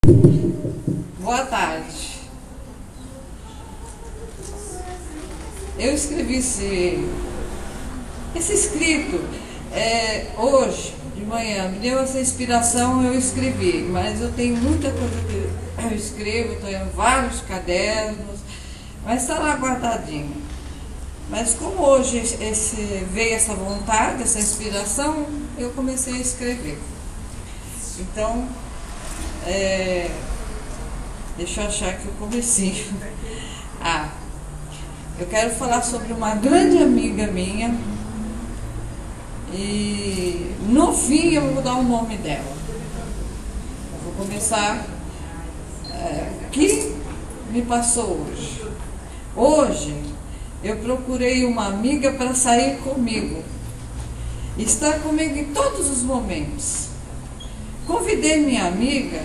Boa tarde. Eu escrevi esse escrito hoje de manhã. Me deu essa inspiração, eu escrevi. Mas eu tenho muita coisa que eu escrevo, estou em vários cadernos, mas está lá guardadinho. Mas como hoje veio essa vontade, essa inspiração, eu comecei a escrever. Então, deixa eu achar aqui o comecinho. Eu quero falar sobre uma grande amiga minha e no fim eu vou dar o nome dela. Eu vou começar o que me passou hoje. Hoje eu procurei uma amiga para sair comigo, estar comigo em todos os momentos. Convidei minha amiga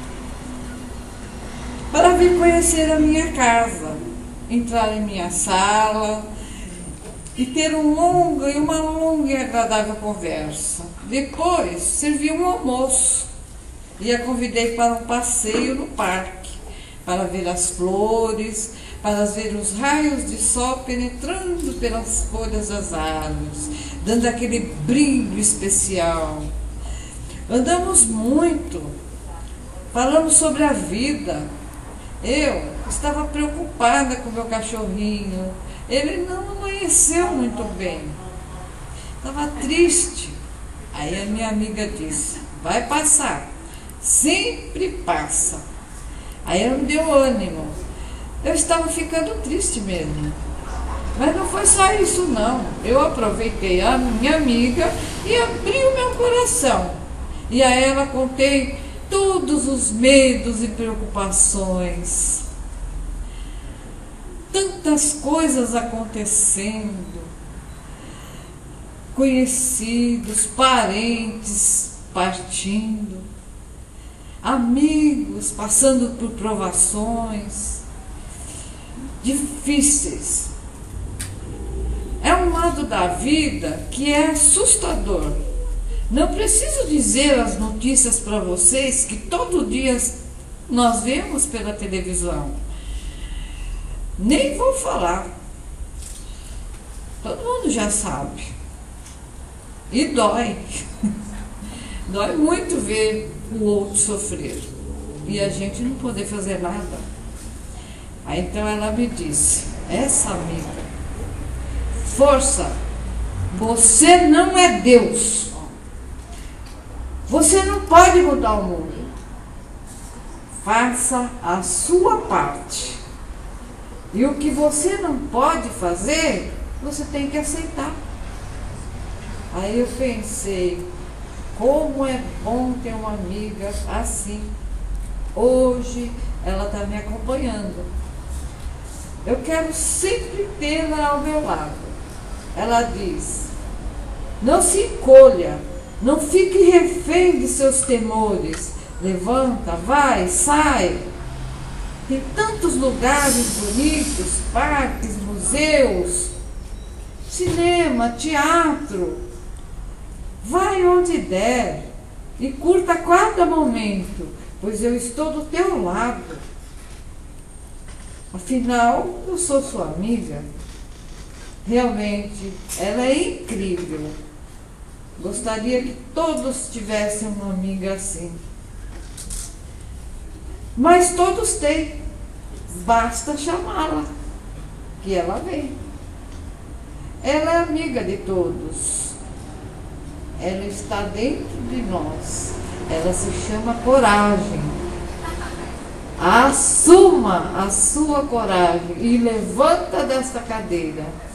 para vir conhecer a minha casa, entrar em minha sala e ter uma longa e agradável conversa. Depois, servi um almoço e a convidei para um passeio no parque, para ver as flores, para ver os raios de sol penetrando pelas folhas das árvores, dando aquele brilho especial. Andamos muito, falamos sobre a vida. Eu estava preocupada com o meu cachorrinho. Ele não amanheceu muito bem. Estava triste. Aí a minha amiga disse: vai passar. Sempre passa. Aí ela me deu ânimo. Eu estava ficando triste mesmo. Mas não foi só isso não. Eu aproveitei a minha amiga e abri o meu coração. E a ela contei todos os medos e preocupações. Tantas coisas acontecendo. Conhecidos, parentes partindo. Amigos passando por provações difíceis. É um lado da vida que é assustador. Não preciso dizer as notícias para vocês que todo dia nós vemos pela televisão. Nem vou falar. Todo mundo já sabe. E dói. Dói muito ver o outro sofrer. E a gente não poder fazer nada. Aí então ela me disse: essa amiga, força, você não é Deus. Você não pode mudar o mundo. Faça a sua parte. E o que você não pode fazer, você tem que aceitar. Aí eu pensei, como é bom ter uma amiga assim. Hoje ela está me acompanhando. Eu quero sempre tê-la ao meu lado. Ela diz: não se encolha. Não fique refém de seus temores. Levanta, vai, sai. Tem tantos lugares bonitos, parques, museus, cinema, teatro. Vai onde der e curta cada momento, pois eu estou do teu lado. Afinal, eu sou sua amiga. Realmente, ela é incrível. Gostaria que todos tivessem uma amiga assim. Mas todos têm. Basta chamá-la, que ela vem. Ela é amiga de todos. Ela está dentro de nós. Ela se chama coragem. Assuma a sua coragem e levanta desta cadeira.